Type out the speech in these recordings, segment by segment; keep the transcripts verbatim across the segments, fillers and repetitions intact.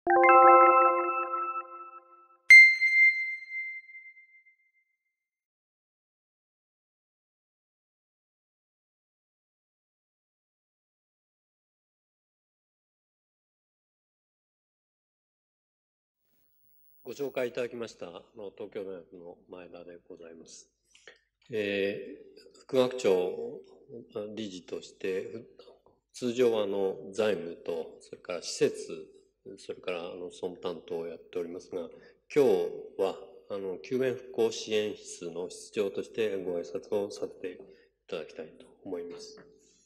ご紹介いただきましたあの東京大学の前田でございます。えー、副学長理事として通常はあの財務とそれから施設それからあの総務担当をやっておりますが、今日はあの救援復興支援室の室長としてご挨拶をさせていただきたいと思います。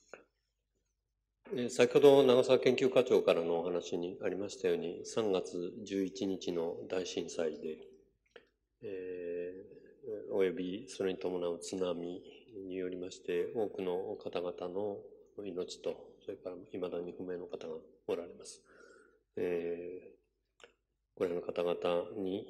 先ほど長澤研究課長からのお話にありましたように、さんがつじゅういちにちの大震災で、えー、およびそれに伴う津波によりまして、多くの方々の命と、それから未だに不明の方がおられます。えー、これらの方々に、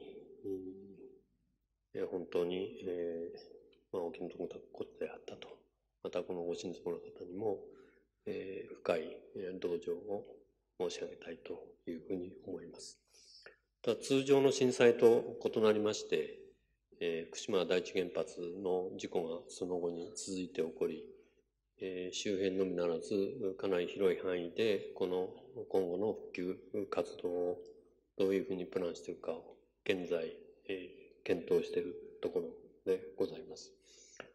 うん、本当に、えーまあ、お気の毒なことであったと。またこのご親族の方にも、えー、深い同情を申し上げたいというふうに思います。ただ通常の震災と異なりまして、えー、福島第一原発の事故がその後に続いて起こり、えー、周辺のみならずかなり広い範囲でこの今後の復旧活動をどういうふうにプランしているかを現在、えー、検討しているところでございます。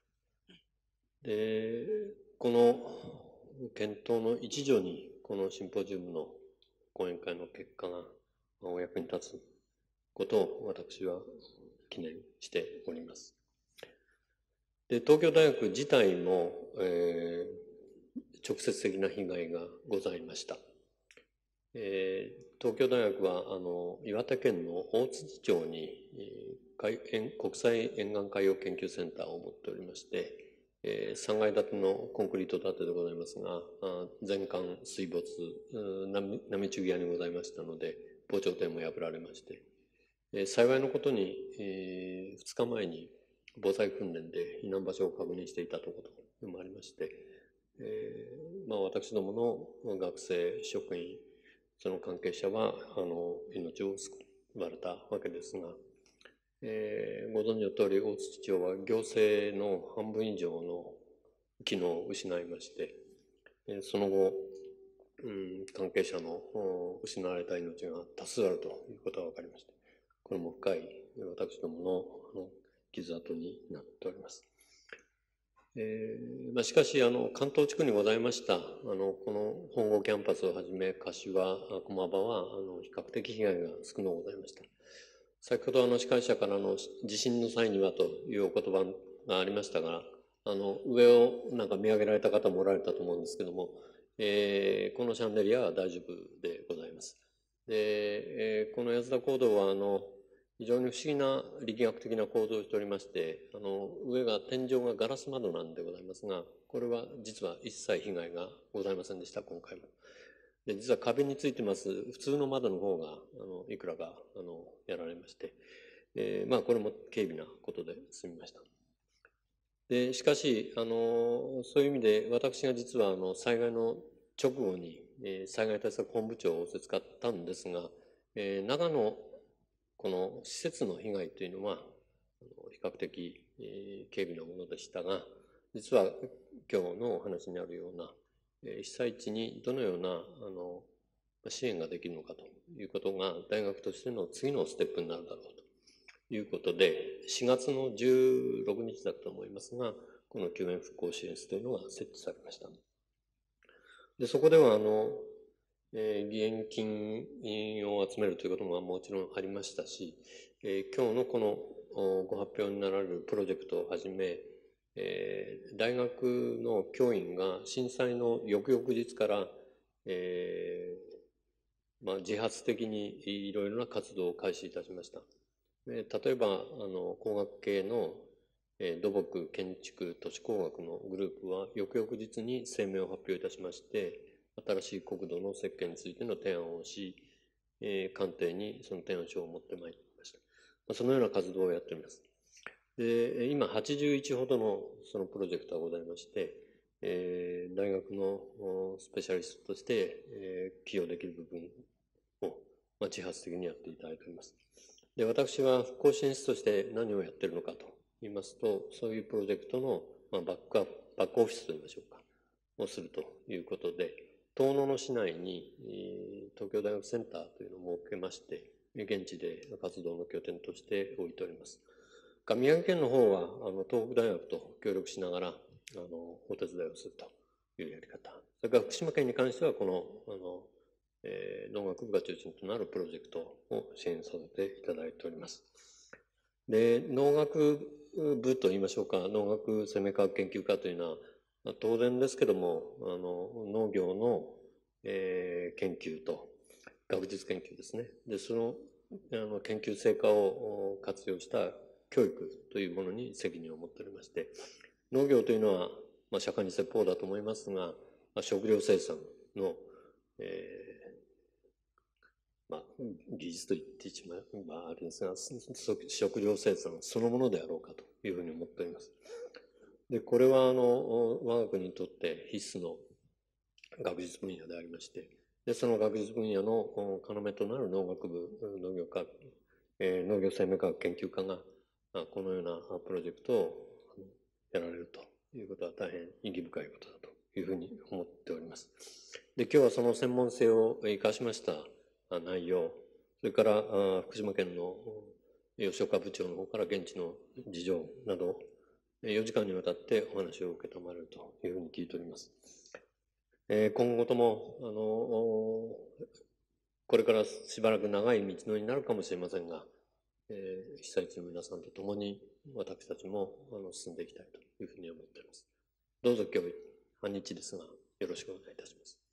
で、この検討の一助にこのシンポジウムの講演会の結果がお役に立つことを私は記念しております。で、東京大学自体も、えー、直接的な被害がございました。えー、東京大学はあの岩手県の大槌町に、えー、国際沿岸海洋研究センターを持っておりまして、えー、さんがい建てのコンクリート建てでございますが、全館水没、波波中際にございましたので、防潮堤も破られまして、えー、幸いのことに、えー、ふつかまえに防災訓練で避難場所を確認していたということもありまして、えーまあ、私どもの学生、職員、その関係者はあの命を救われたわけですが、えー、ご存知の通り大槌町は行政の半分以上の機能を失いまして、その後、うん、関係者の失われた命が多数あるということが分かりました。これも深い私どものあの傷跡になっております。えーまあ、しかしあの関東地区にございましたあのこの本郷キャンパスをはじめ柏駒場はあの比較的被害が少なくございました。先ほどあの司会者からの地震の際にはというお言葉がありましたが、あの上をなんか見上げられた方もおられたと思うんですけども、えー、このシャンデリアは大丈夫でございます。で、えー、この安田講堂はあの非常に不思議な力学的な構造をしておりまして、あの上が天井がガラス窓なんでございますが、これは実は一切被害がございませんでした、今回も。で、実は壁についてます普通の窓の方があのいくらかあのやられまして、えー、まあこれも軽微なことで済みました。でしかしあのそういう意味で私が実はあの災害の直後に、えー、災害対策本部長を仰せつかったんですが、えー、長野この施設の被害というのは比較的、えー、軽微なものでしたが、実は今日のお話にあるような被災地にどのようなあの支援ができるのかということが大学としての次のステップになるだろうということで、しがつのじゅうろくにちだったと思いますが、この救援復興支援室というのが設置されました。で、そこではあの、えー、義援金を集めるということももちろんありましたし、えー、今日のこのご発表になられるプロジェクトをはじめ、えー、大学の教員が震災の翌々日から、えーまあ、自発的にいろいろな活動を開始いたしました。例えばあの工学系の土木建築都市工学のグループは翌々日に声明を発表いたしまして、新しい国土の設計についての提案をし、えー、官邸にその提案書を持ってまいりました。そのような活動をやっております。で、今はちじゅういちほどのそのプロジェクトがございまして、えー、大学のスペシャリストとして、えー、起用できる部分をまあ、自発的にやっていただいております。で、私は復興支援室として何をやっているのかと言いますと、そういうプロジェクトの、まあ、バックアップ、バックオフィスと言いましょうか、をするということで、遠野の市内に東京大学センターというのを設けまして、現地で活動の拠点として置いております。宮城県の方は、あの、東北大学と協力しながら、あの、お手伝いをするというやり方。それから福島県に関しては、この、あの、えー、農学部が中心となるプロジェクトを支援させていただいております。で、農学部と言いましょうか、農学生命科学研究科というのは、当然ですけども、あの、農業の、えー、研究と、学術研究ですね。で、その、あの、研究成果を活用した教育というものに責任を持っておりまして、農業というのは、まあ、社会に説法だと思いますが、まあ、食料生産の、えー、まあ、技術と言ってしまう、まあ、あれですが、食料生産そのものであろうかというふうに思っております。で、これは、あの、我が国にとって必須の学術分野でありまして、で、その学術分野の要となる農学部、農業科、えー、農業生命科学研究科が、このようなプロジェクトをやられるということは大変意義深いことだというふうに思っております。で、今日はその専門性を生かしました内容、それから福島県の吉岡部長の方から現地の事情など、よじかんにわたってお話を受けたまれるというふうに聞いております。今後とも、あの、これからしばらく長い道のりになるかもしれませんが、えー、被災地の皆さんと共に私たちもあの進んでいきたいというふうに思っております。どうぞ今日半日ですが、よろしくお願いいたします。